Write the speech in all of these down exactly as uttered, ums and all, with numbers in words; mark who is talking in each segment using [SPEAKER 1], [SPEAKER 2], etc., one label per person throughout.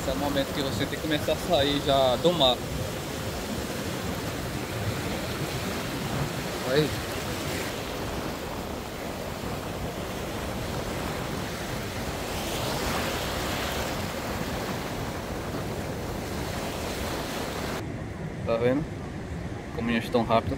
[SPEAKER 1] Esse é o momento que você tem que começar a sair já do mar. Aí. Tá vendo? Como eles estão rápido.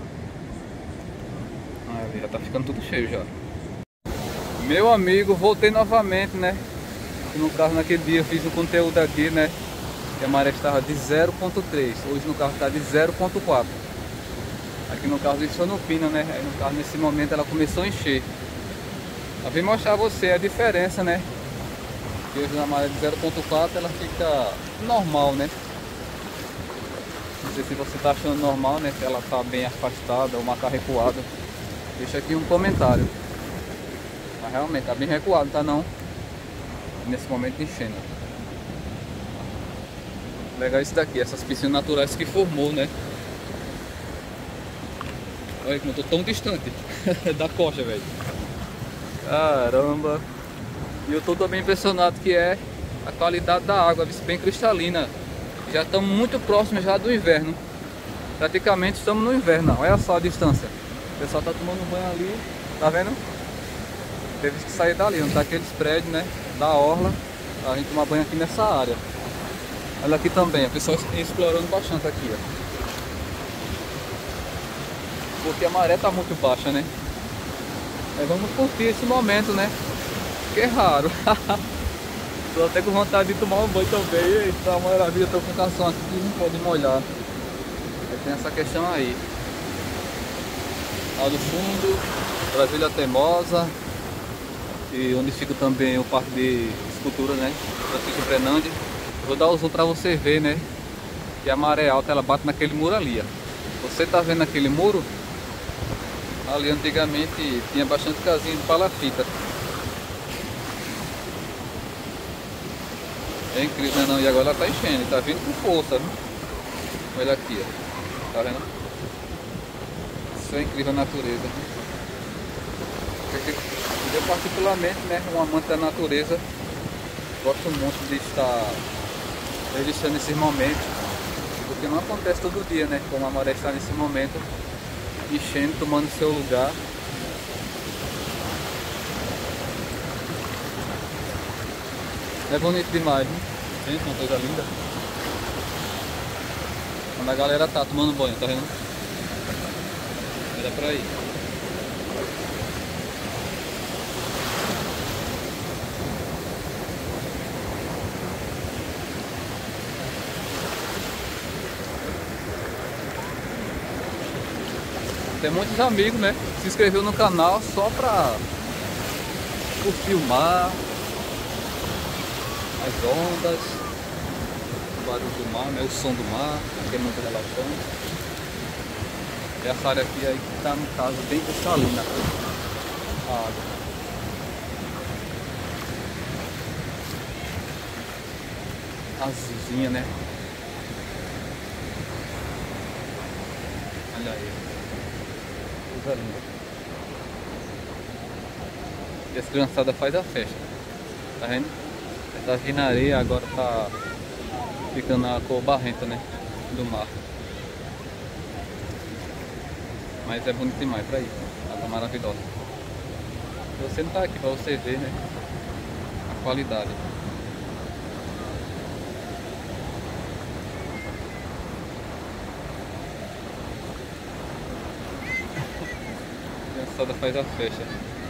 [SPEAKER 1] Ah, já tá ficando tudo cheio já. Meu amigo, voltei novamente, né? No carro naquele dia eu fiz o conteúdo aqui, né? Que a maré estava de zero ponto três. Hoje no carro está de zero ponto quatro. Aqui no carro deixou no pino, né? Aí no carro nesse momento ela começou a encher. Eu vim mostrar a você a diferença, né? Que hoje na maré de zero ponto quatro ela fica normal, né? Não sei se você está achando normal, né? Se ela está bem afastada ou uma tá recuada. Deixa aqui um comentário. Mas realmente está bem recuado, tá não? Nesse momento enchendo. Legal isso daqui, essas piscinas naturais que formou, né? Olha como eu tô tão distante da costa, velho. Caramba. E eu tô também impressionado que é a qualidade da água, bem cristalina. Já estamos muito próximos já do inverno. Praticamente estamos no inverno. Olha só a distância. O pessoal tá tomando banho ali, tá vendo? Teve que sair dali, onde tá aqueles prédios, né? Da orla, a gente tomar banho aqui nessa área. Olha aqui também, a pessoa explorando bastante aqui, ó. Porque a maré tá muito baixa, né? Aí vamos curtir esse momento, né? Que é raro. Tô até com vontade de tomar um banho também. Eita, maravilha, tô com calção aqui que não pode molhar. Aí tem essa questão aí. Lá do fundo, Brasília Teimosa. E onde fica também o parque de escultura, né? Francisco Fernandes. Vou dar o zoom pra você ver, né? Que a maré alta ela bate naquele muro ali, ó. Você tá vendo aquele muro? Ali antigamente tinha bastante casinha de palafita. É incrível, né? Não? E agora ela tá enchendo, tá vindo com força, viu? Olha aqui, ó. Tá vendo? Isso é incrível a natureza. Eu particularmente, né, um amante da natureza, gosto muito de estar registrando esses momentos, porque não acontece todo dia, né, como a maré está nesse momento, enchendo, tomando seu lugar. É bonito demais, né? Gente, uma coisa linda. Quando a galera tá tomando banho, tá vendo? Era pra ir. Tem muitos amigos, né? Se inscreveu no canal só pra curtir o mar, as ondas, o barulho do mar, né? O som do mar, que é muito relaxante. E essa área aqui aí que tá, no caso, bem cristalina a água. Azulzinha, né? Olha aí. Coisa linda. E as criançadas fazem a festa. Tá vendo? Tá aqui na areia, agora tá ficando a cor barrenta, né? Do mar. Mas é bonito demais pra ir. Água maravilhosa. Você não tá aqui pra você ver, né? A qualidade. A criançada faz a festa.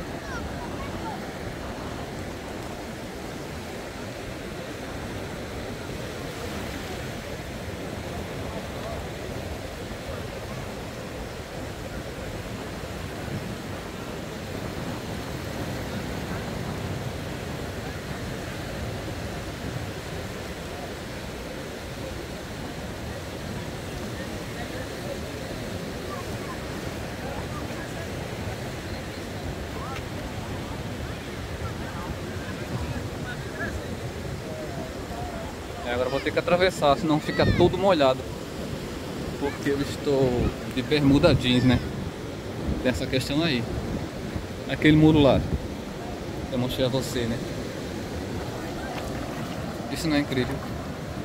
[SPEAKER 1] Agora vou ter que atravessar, senão fica todo molhado. Porque eu estou de bermuda jeans, né? Dessa questão aí. Aquele muro lá. Eu mostrei a você, né? Isso não é incrível?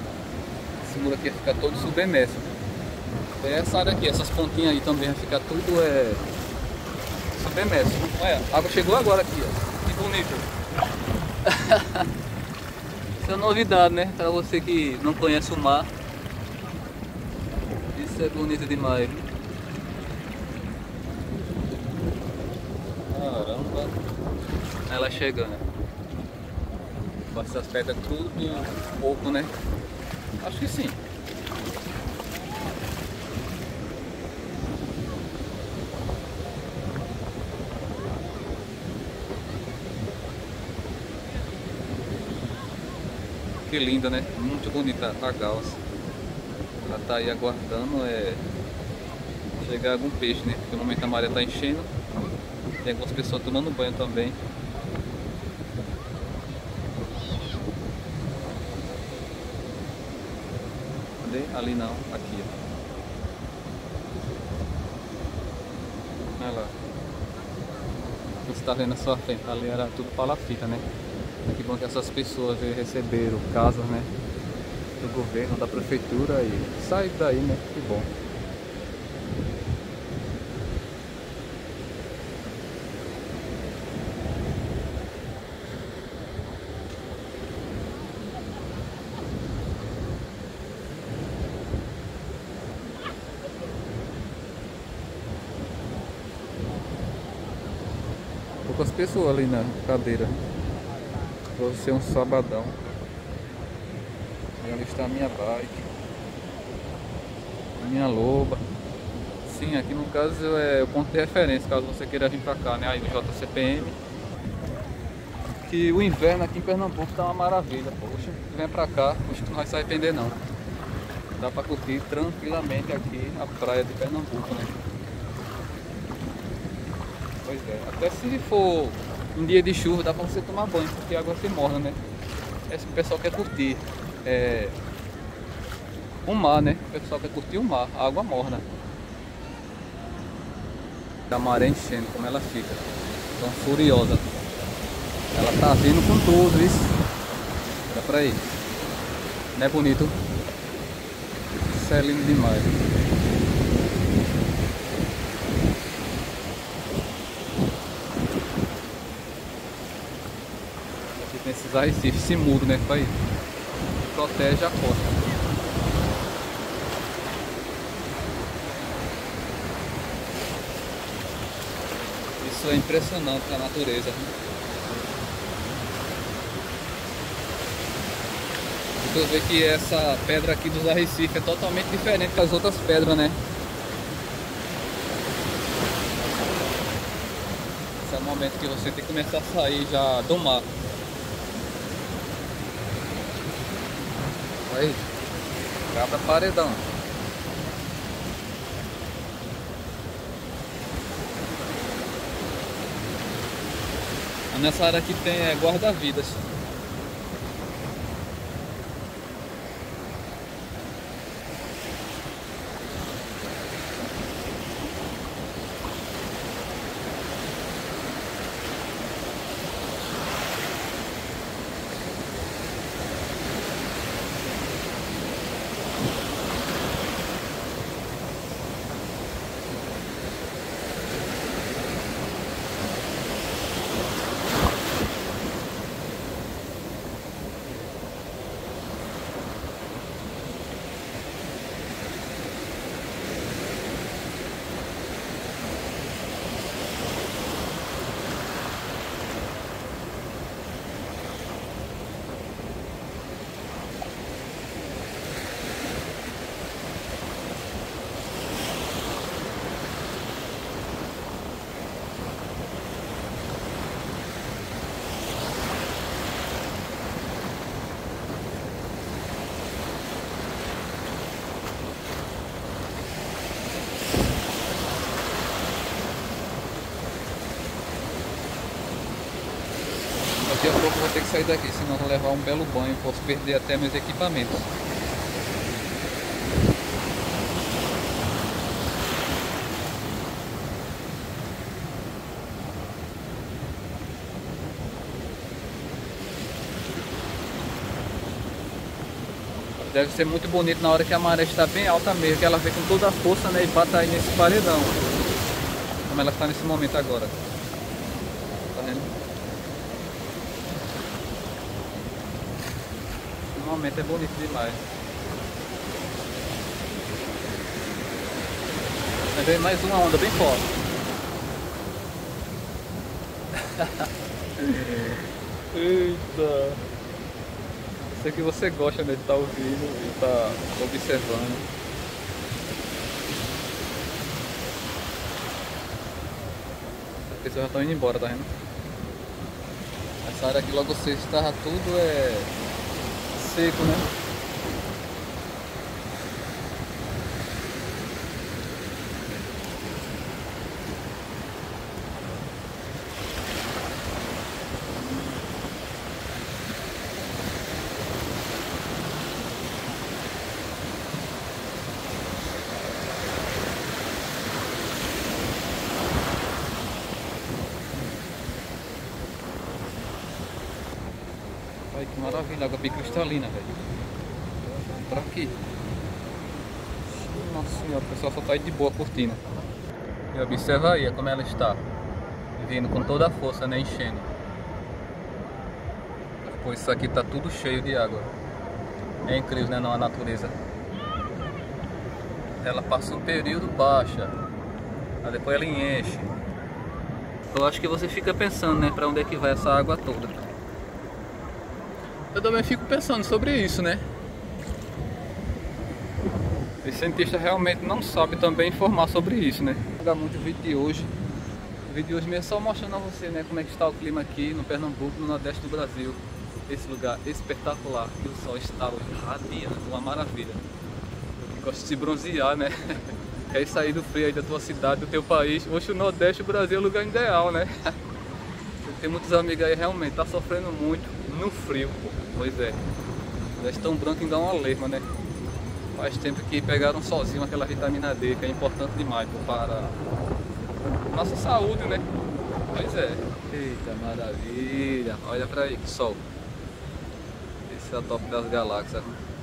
[SPEAKER 1] esse muro aqui ia ficar todo submerso. E essa área aqui, essas pontinhas aí também vai ficar tudo é, submerso. Olha, a água chegou agora aqui, ó. Que bonito. Isso é novidade, né? Para você que não conhece o mar. Isso é bonito demais. Caramba. Ela chegando. Essas pedras tudo um pouco, né? Acho que sim. Que linda, né? Muito bonita a galça. Ela tá aí aguardando é, chegar algum peixe, né? Porque no momento a maré tá enchendo. Tem algumas pessoas tomando banho também. Cadê? Ali não, aqui. Olha lá. Você tá vendo a sua frente? Ali era tudo palafita, né? Que bom que essas pessoas receberam casas, né, do governo, da prefeitura e saíram daí, né? Que bom. Poucas pessoas ali na cadeira. Vai ser um sabadão. E ali está a minha bike, a minha loba. Sim, aqui no caso é o ponto de referência, caso você queira vir pra cá, né? Aí no J C P M. Que o inverno aqui em Pernambuco tá uma maravilha, poxa. Vem pra cá, acho que não vai se arrepender não. Dá pra curtir tranquilamente aqui a praia de Pernambuco, né? Pois é, até se for em dia de chuva dá pra você tomar banho, porque a água se morna, né? Esse pessoal quer curtir é, o mar, né? O pessoal quer curtir o mar, a água morna. A maré enchendo, como ela fica. Tão furiosa. Ela tá vindo com tudo, isso. Dá pra ir. Não é bonito? Isso é lindo demais. Tem esses arrecifes, esse muro, né, pai? Protege a costa. Isso é impressionante a natureza. Você vê que essa pedra aqui dos arrecifes é totalmente diferente das outras pedras, né? Esse é o momento que você tem que começar a sair já do mar. Aí, cada paredão. Nessa área aqui tem é, guarda-vidas. Daqui a pouco eu vou ter que sair daqui, senão eu vou levar um belo banho, posso perder até meus equipamentos. Deve ser muito bonito na hora que a maré está bem alta mesmo, que ela vem com toda a força, né, e bate aí nesse paredão. Como ela está nesse momento agora. Tá vendo? Esse momento é bonito demais. Vai ver mais uma onda bem forte. Eita! Sei que você gosta, né, de estar ouvindo e estar observando. As pessoas já estão indo embora, tá vendo? Essa área aqui logo cedo estava tudo é seco, né? Olha que maravilha, água bem cristalina, velho. Pra aqui. Nossa senhora, o pessoal só tá aí de boa curtindo. E observa aí como ela está. Vindo com toda a força, né? Enchendo. Pois isso aqui tá tudo cheio de água. É incrível, né? Não, a natureza. Ela passa um período baixa. Aí depois ela enche. Eu acho que você fica pensando, né? Pra onde é que vai essa água toda. Eu também fico pensando sobre isso, né? Os cientistas realmente não sabem também informar sobre isso, né? Vou dar muito o vídeo de hoje. O vídeo de hoje mesmo é só mostrando a você, né, como é que está o clima aqui no Pernambuco, no Nordeste do Brasil. Esse lugar espetacular, que o sol está hoje radiante, uma maravilha. Eu gosto de se bronzear, né? Quer sair do frio aí da tua cidade, do teu país. Hoje o Nordeste do Brasil é o lugar ideal, né? Tem muitos amigos aí realmente, tá sofrendo muito no frio, pô. Pois é. Já estão brancos em dar uma lesma, né? Faz tempo que pegaram sozinho aquela vitamina D, que é importante demais pô, para nossa saúde, né? Pois é. Eita, maravilha. Olha pra aí, que sol. Esse é o top das galáxias.